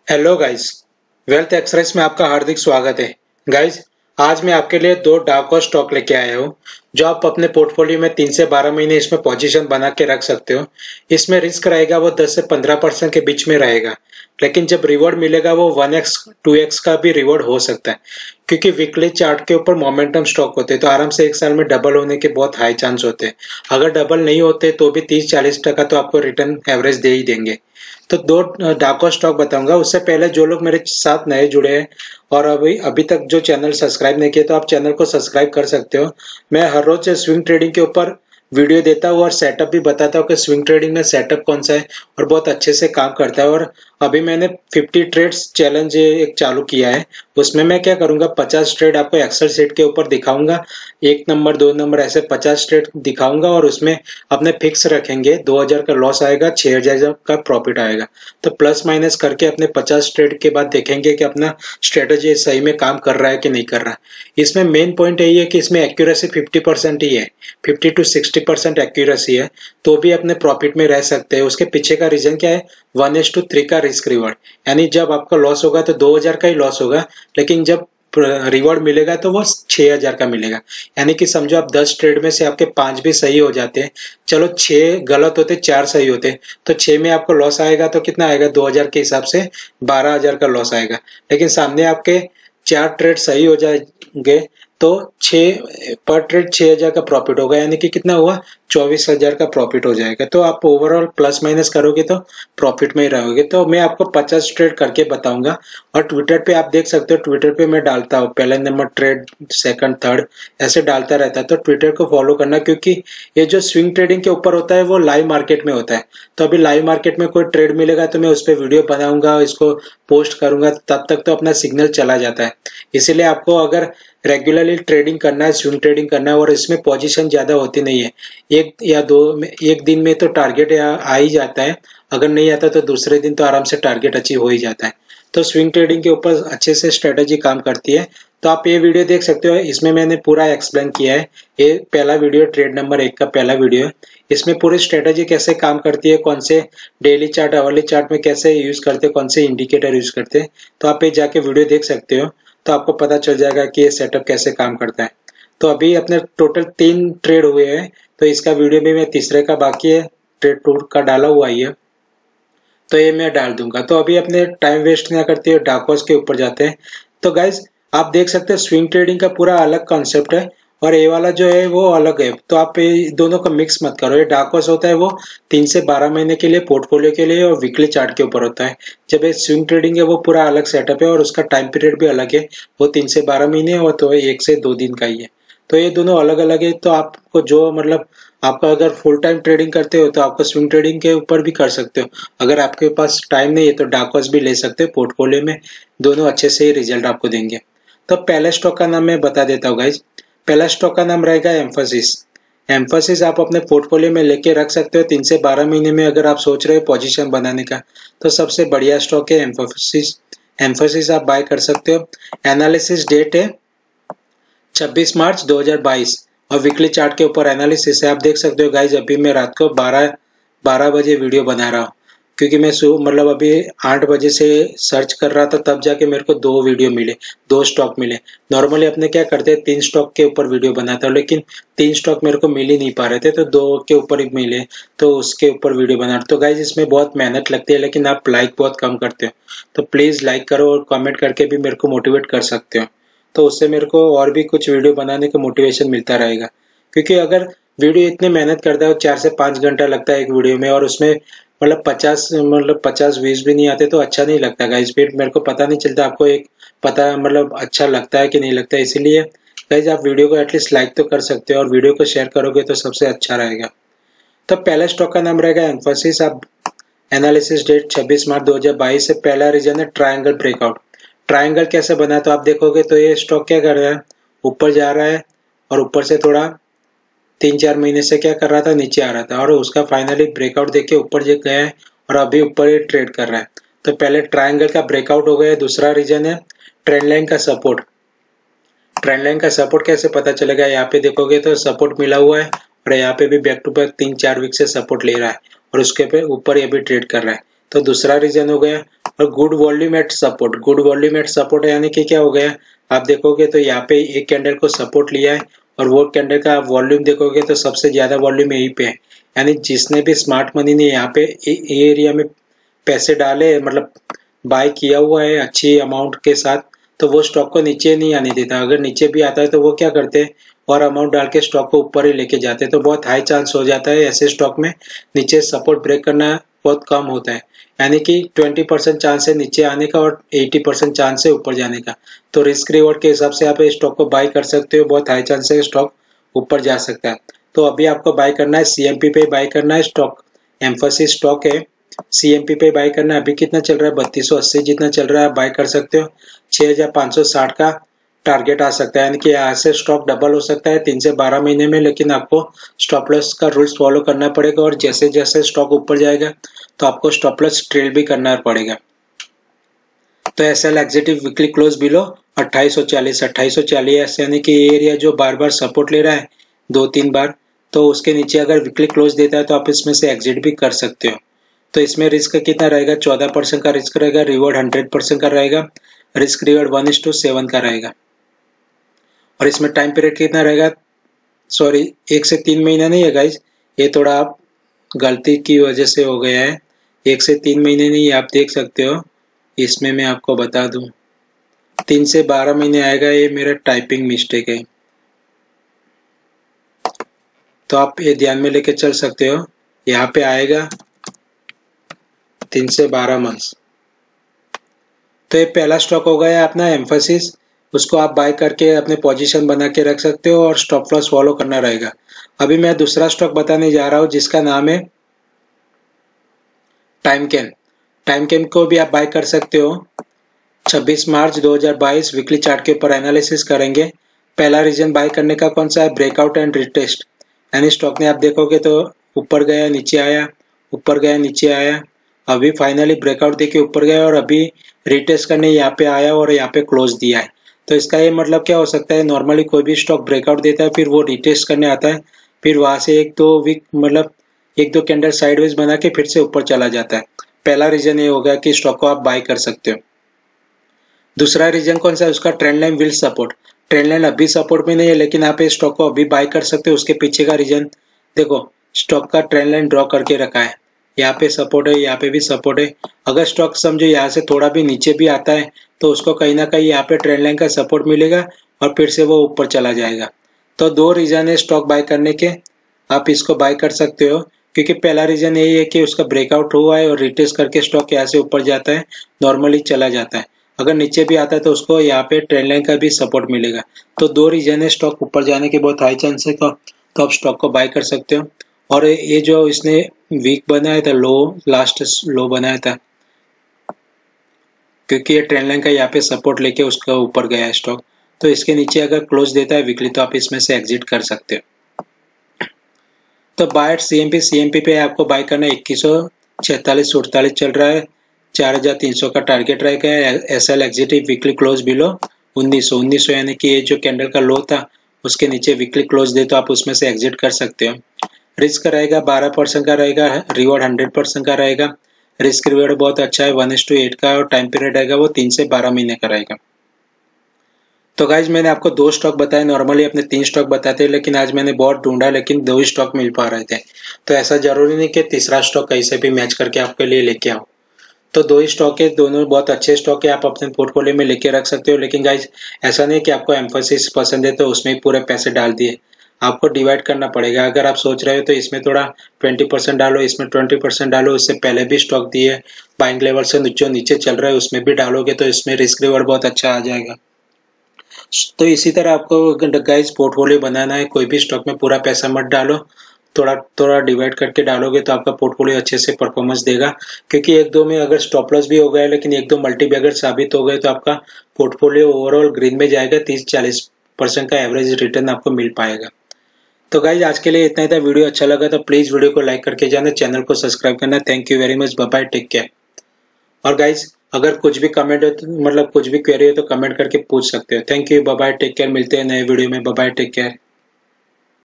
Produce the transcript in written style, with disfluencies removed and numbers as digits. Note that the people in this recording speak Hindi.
हेलो गाइस, वेल्थ एक्सप्रेस में आपका हार्दिक स्वागत है। गाइस, आज मैं आपके लिए दो डार्क हॉर्स स्टॉक लेके आया हूँ जो आप अपने पोर्टफोलियो में 3 से 12 महीने इसमें पोजीशन बना के रख सकते हो। इसमें रिस्क रहेगा वो 10 से 15% के बीच में रहेगा, लेकिन जब रिवॉर्ड मिलेगा वो 1x 2x का भी रिवॉर्ड हो सकता है, क्योंकि वीकली चार्ट के ऊपर मोमेंटम स्टॉक होते हैं तो आराम से एक साल में डबल होने के बहुत हाई चांस होते हैं। अगर डबल नहीं होते तो भी 30-40% तो आपको रिटर्न एवरेज दे ही देंगे। तो दो डाको स्टॉक बताऊंगा। उससे पहले जो लोग मेरे साथ नए जुड़े हैं और अभी अभी तक जो चैनल सब्सक्राइब नहीं किए तो आप चैनल को सब्सक्राइब कर सकते हो। मैं हर रोज स्विंग ट्रेडिंग के ऊपर वीडियो देता हूँ और सेटअप भी बताता हूँ कि स्विंग ट्रेडिंग में सेटअप कौन सा है और बहुत अच्छे से काम करता है। और अभी मैंने 50 ट्रेड्स चैलेंज एक चालू किया है। उसमें मैं क्या करूंगा, 50 ट्रेड आपको एक्सेल शीट के ऊपर दिखाऊंगा, 1 नंबर 2 नंबर ऐसे 50 ट्रेड दिखाऊंगा और उसमें अपने फिक्स रखेंगे। 2000 का लॉस आएगा, 6000 का प्रॉफिट आएगा। तो प्लस माइनस करके अपने 50 ट्रेड के बाद देखेंगे कि अपना स्ट्रेटेजी सही में काम कर रहा है कि नहीं कर रहा है। इसमें मेन पॉइंट यही है कि इसमें एक्यूरेसी 50% ही है, 50 to 60% एक्यूरेसी है, तो भी अपने प्रॉफिट में रह सकते हैं। उसके पीछे का रीजन क्या है, 1:3 का रिस्क रिवॉर्ड, यानी जब आपका लॉस होगा तो 2000 का ही लॉस होगा, लेकिन जब रिवॉर्ड मिलेगा तो वो 6000 का मिलेगा। यानी कि समझो आप 10 ट्रेड में से आपके 5 भी सही हो जाते हैं, चलो 6 गलत होते 4 सही होते, तो 6 में आपको लॉस आएगा तो कितना आएगा, 2000 के हिसाब से 12000 का लॉस आएगा। लेकिन सामने आपके 4 ट्रेड सही हो जाएंगे तो 6 पर ट्रेड 6000 का प्रॉफिट होगा, यानी कि कितना हुआ, 24000 का प्रॉफिट हो जाएगा। तो आप ओवरऑल प्लस माइनस करोगे तो प्रॉफिट में ही रहोगे। तो मैं आपको 50 ट्रेड करके बताऊंगा और ट्विटर पे आप देख सकते हो, ट्विटर पे मैं डालता हूँ पहले नंबर ट्रेड, सेकंड, थर्ड ऐसे डालता रहता है। तो ट्विटर को फॉलो करना, क्योंकि ये जो स्विंग ट्रेडिंग के ऊपर होता है वो लाइव मार्केट में होता है। तो अभी लाइव मार्केट में कोई ट्रेड मिलेगा तो मैं उस पर वीडियो बनाऊंगा, इसको पोस्ट करूंगा, तब तक तो अपना सिग्नल चला जाता है। इसीलिए आपको अगर रेगुलरली ट्रेडिंग करना है, स्विंग ट्रेडिंग करना है और इसमें पोजीशन ज्यादा होती नहीं है, एक दिन में तो टारगेट आ ही जाता है, अगर नहीं आता तो दूसरे दिन तो आराम से टारगेट अचीव हो ही जाता है। तो स्विंग ट्रेडिंग के ऊपर अच्छे से स्ट्रेटेजी काम करती है। तो आप ये वीडियो देख सकते हो, इसमें मैंने पूरा एक्सप्लेन किया है। ये पहला वीडियो, ट्रेड नंबर 1 का पहला वीडियो है। इसमें पूरी स्ट्रेटेजी कैसे काम करती है, कौन से डेली चार्ट, आवरली चार्ट में कैसे यूज करते हैं, कौन से इंडिकेटर यूज करते हैं, तो आप ये जाके वीडियो देख सकते हो। तो आपको पता चल जाएगा कि ये सेटअप कैसे काम करता है। तो अभी अपने टोटल 3 ट्रेड हुए हैं, तो इसका वीडियो भी मैं तीसरे का बाकी है, ट्रेड 2 का डाला हुआ ही है, तो ये मैं डाल दूंगा। तो अभी अपने टाइम वेस्ट ना करते हुए डार्क हॉर्स के ऊपर जाते हैं। तो गाइज, आप देख सकते हैं स्विंग ट्रेडिंग का पूरा अलग कॉन्सेप्ट है और ये वाला जो है वो अलग है। तो आप ये दोनों का मिक्स मत करो। ये डार्क हॉर्स होता है वो 3 से 12 महीने के लिए पोर्टफोलियो के लिए और वीकली चार्ट के ऊपर होता है। जब ये स्विंग ट्रेडिंग है वो पूरा अलग सेटअप है और उसका टाइम पीरियड भी अलग है, वो 3 से 12 महीने और तो 1 से 2 दिन का ही है। तो ये दोनों अलग अलग है। तो आपको जो मतलब आपका अगर फुल टाइम ट्रेडिंग करते हो तो आपको स्विंग ट्रेडिंग के ऊपर भी कर सकते हो। अगर आपके पास टाइम नहीं है तो डार्क हॉर्स भी ले सकते हो पोर्टफोलियो में, दोनों अच्छे से ही रिजल्ट आपको देंगे। तो पहले स्टॉक का नाम मैं बता देता हूँ गाइज। पहला स्टॉक का नाम रहेगा एम्फोसिस। एम्फोसिस आप अपने पोर्टफोलियो में लेके रख सकते हो 3 से 12 महीने में। अगर आप सोच रहे हो पोजीशन बनाने का तो सबसे बढ़िया स्टॉक है एम्फोसिस। एम्फोसिस आप बाय कर सकते हो। एनालिसिस डेट है 26 मार्च 2022 और वीकली चार्ट के ऊपर एनालिसिस है। आप देख सकते हो गाइज, अभी मैं रात को 12 बजे वीडियो बना रहा हूँ, क्योंकि मैं मतलब अभी 8 बजे से सर्च कर रहा था, तब जाके मेरे को 2 वीडियो मिले, 2 स्टॉक मिले। नॉर्मली अपने क्या करते हैं 3 स्टॉक के ऊपर वीडियो बनाता हूँ, लेकिन 3 स्टॉक मेरे को मिल ही नहीं पा रहे थे, तो 2 के ऊपर ही मिले, तो उसके ऊपर वीडियो बना रहा। तो गाइज, इसमें बहुत मेहनत लगती है, लेकिन आप लाइक बहुत कम करते हो, तो प्लीज लाइक करो और कमेंट करके भी मेरे को मोटिवेट कर सकते हो। तो उससे मेरे को और भी कुछ वीडियो बनाने का मोटिवेशन मिलता रहेगा। क्योंकि अगर वीडियो इतने मेहनत करता है, 4 से 5 घंटा लगता है एक वीडियो में, और उसमें मतलब 50 व्यूज भी नहीं आते तो अच्छा नहीं लगता गाइज। फिर मेरे को पता नहीं चलता आपको एक पता मतलब अच्छा लगता है कि नहीं लगता है। इसीलिए गाइज, आप वीडियो को एटलीस्ट लाइक तो कर सकते हो और वीडियो को शेयर करोगे तो सबसे अच्छा रहेगा। तो पहला स्टॉक का नाम रहेगा एम्फोसिस। आप एनालिसिस डेट 26 मार्च 2022 से पहला रीजन है ट्रायंगल ब्रेकआउट। ट्रायंगल कैसे बना, तो आप देखोगे तो ये स्टॉक क्या कर रहा है, ऊपर जा रहा है और ऊपर से थोड़ा 3-4 महीने से क्या कर रहा था, नीचे आ रहा था, और उसका फाइनली ब्रेकआउट देके ऊपर गया है और अभी ऊपर ये ट्रेड कर रहा है। तो पहले ट्रायंगल का ब्रेकआउट हो गया। दूसरा रीजन है ट्रेंड लाइन का सपोर्ट। ट्रेंड लाइन का सपोर्ट कैसे पता चलेगा, यहाँ पे देखोगे तो सपोर्ट मिला हुआ है और यहाँ पे भी बैक टू बैक 3-4 वीक से सपोर्ट ले रहा है और उसके पे ऊपर ये भी ट्रेड कर रहा है। तो दूसरा रीजन हो गया। और good volume at support, good volume at support यानी कि क्या हो गया, आप देखोगे तो यहाँ पे एक कैंडल को सपोर्ट लिया है और वो कैंडल का आप वॉल्यूम देखोगे तो सबसे ज्यादा वॉल्यूम यहीं पे है। यानी जिसने भी स्मार्ट मनी ने यहाँ पे ये एरिया में पैसे डाले, मतलब बाय किया हुआ है अच्छी अमाउंट के साथ, तो वो स्टॉक को नीचे नहीं आने देता। अगर नीचे भी आता है तो वो क्या करते हैं, और अमाउंट डाल के स्टॉक को ऊपर ही लेके जाते हैं। तो बहुत हाई चांस हो जाता है ऐसे स्टॉक में नीचे सपोर्ट ब्रेक करना बहुत कम होता है। यानी कि 20% चांस है नीचे आने का और 80% चांस है ऊपर जाने का। तो रिस्क रिवॉर्ड के हिसाब से आप स्टॉक को बाय कर सकते हो, बहुत हाई चांस है स्टॉक ऊपर जा सकता है। तो अभी आपको बाय करना है सीएमपी पे बाय करना है स्टॉक, एम्फोसिस स्टॉक है, सीएमपी पे बाय करना है। अभी कितना चल रहा है, 3280 जितना चल रहा है, बाय कर सकते हो। 6560 का टारगेट आ सकता है, यानी कि यहाँ से स्टॉक डबल हो सकता है 3 से 12 महीने में, लेकिन आपको स्टॉप लॉस का रूल्स फॉलो करना पड़ेगा। और जैसे जैसे स्टॉक ऊपर जाएगा तो आपको स्टॉप लॉस ट्रेल भी करना पड़ेगा। तो SL executive weekly close below 2840 यानी कि ये एरिया जो बार बार सपोर्ट ले रहा है 2-3 बार, तो उसके नीचे अगर वीकली क्लोज देता है तो आप इसमें से एग्जिट भी कर सकते हो। तो इसमें रिस्क कितना रहेगा, 14% का रिस्क रहेगा, रिवॉर्ड 100% का रहेगा, रिस्क रिवॉर्ड 1:7 का रहेगा। और इसमें टाइम पीरियड कितना रहेगा, सॉरी 1 से 3 महीना नहीं है गाइज, ये थोड़ा आप गलती की वजह से हो गया है। 1 से 3 महीने नहीं, आप देख सकते हो इसमें मैं आपको बता दूं 3 से 12 महीने आएगा, ये मेरा टाइपिंग मिस्टेक है। तो आप ये ध्यान में लेके चल सकते हो, यहाँ पे आएगा 3 से 12 मंथ्स। तो ये पहला स्टॉक हो गया अपना एम्फोसिस, उसको आप बाय करके अपने पोजीशन बना के रख सकते हो और स्टॉप लॉस फॉलो करना रहेगा। अभी मैं दूसरा स्टॉक बताने जा रहा हूँ जिसका नाम है टाइमकेन। टाइमकेन को भी आप बाय कर सकते हो। 26 मार्च 2022 वीकली चार्ट के ऊपर एनालिसिस करेंगे। पहला रीजन बाय करने का कौन सा है, ब्रेकआउट एंड रिटेस्ट। यानी स्टॉक ने आप देखोगे तो ऊपर गया नीचे आया, ऊपर गया नीचे आया, अभी फाइनली ब्रेकआउट देके ऊपर गया और अभी रिटेस्ट करने यहाँ पे आया और यहाँ पे क्लोज दिया है। तो इसका ये मतलब क्या हो सकता है, नॉर्मली कोई भी स्टॉक ब्रेकआउट देता है फिर वो रिटेस्ट करने आता है, फिर वहां से 1-2 वीक मतलब 1-2 कैंडल साइडवेज बना के फिर से ऊपर चला जाता है। पहला रीजन ये होगा कि स्टॉक को आप बाय कर सकते हो। दूसरा रीजन कौन सा है, उसका trend line will support. Trend line अभी सपोर्ट में नहीं है लेकिन आप इस स्टॉक को अभी बाय कर सकते हो। उसके पीछे का रीजन देखो, स्टॉक का ट्रेंड लाइन ड्रॉ करके रखा है, यहाँ पे सपोर्ट है, यहाँ पे भी सपोर्ट है। अगर स्टॉक समझो यहाँ से थोड़ा भी नीचे भी आता है तो उसको कहीं ना कहीं यहाँ पे ट्रेंड लाइन का सपोर्ट मिलेगा और फिर से वो ऊपर चला जाएगा। तो 2 रीजन है स्टॉक बाय करने के, आप इसको बाय कर सकते हो। क्योंकि पहला रीजन यही है कि उसका ब्रेकआउट हुआ है और रिटेस्ट करके स्टॉक यहाँ से ऊपर जाता है, नॉर्मली चला जाता है। अगर नीचे भी आता है तो उसको यहाँ पे ट्रेंड लाइन का भी सपोर्ट मिलेगा। तो 2 रीजन है स्टॉक ऊपर जाने के बहुत हाई चांस है, तो आप स्टॉक को बाय कर सकते हो। और ये जो इसने वीक बनाया था, लो लास्ट लो बनाया था, क्योंकि ये ट्रेंड लाइन का यहाँ पे सपोर्ट लेके उसका ऊपर गया है स्टॉक, तो इसके नीचे अगर क्लोज देता है वीकली तो आप इसमें से एग्जिट कर सकते हो। तो बाय सीएमपी पे आपको बाय करना है 2146 चल रहा है, 4300 का टारगेट रहेगा। SL executive weekly close below 1900 यानी कि ये जो कैंडल का लो था उसके नीचे वीकली क्लोज दे तो आप उसमें से एग्जिट कर सकते हो। रिस्क रहेगा 12% का रहेगा, रिवॉर्ड 100% का रहेगा। रिस्क रिवॉर्ड बहुत अच्छा है 1:8 का, और टाइम पीरियड रहेगा वो 3 से 12 महीने का रहेगा। तो गाइज मैंने आपको 2 स्टॉक बताए, नॉर्मली अपने 3 स्टॉक बताते हैं लेकिन आज मैंने बहुत ढूंढा लेकिन 2 ही स्टॉक मिल पा रहे थे। तो ऐसा जरूरी नहीं कि तीसरा स्टॉक कहीं से भी मैच करके आपके लिए लेके आओ। तो 2 ही स्टॉक है, दोनों बहुत अच्छे स्टॉक है, आप अपने पोर्टफोलियो में लेके रख सकते हो। लेकिन गाइज ऐसा नहीं कि आपको एम्फोसिस पसंद है तो उसमें ही पूरे पैसे डाल दिए, आपको डिवाइड करना पड़ेगा। अगर आप सोच रहे हो तो इसमें थोड़ा 20% डालो, इसमें 20% डालो, इससे पहले भी स्टॉक दिए बाइंग लेवल से जो नीचे चल रहा है उसमें भी डालोगे तो इसमें रिस्क रिवॉर्ड बहुत अच्छा आ जाएगा। तो इसी तरह आपको गाइस पोर्टफोलियो बनाना है, कोई भी स्टॉक में पूरा पैसा मत डालो, थोड़ा थोड़ा डिवाइड करके डालोगे तो आपका पोर्टफोलियो अच्छे से परफॉर्मेंस देगा। क्योंकि 1-2 में अगर स्टॉप लॉस भी हो गया लेकिन 1-2 मल्टी बैगर साबित हो गए तो आपका पोर्टफोलियो ओवरऑल ग्रीन में जाएगा, 30-40% का एवरेज रिटर्न आपको मिल पाएगा। तो गाइज आज के लिए इतना ही था। वीडियो अच्छा लगा तो प्लीज वीडियो को लाइक करके जाना, चैनल को सब्सक्राइब करना। Thank you very much, bye bye, take care. और गाइज अगर कुछ भी कमेंट हो मतलब कुछ भी क्वेरी हो तो कमेंट करके पूछ सकते हो। Thank you, bye bye, take care. मिलते हैं नए वीडियो में, बाय बाय, टेक केयर।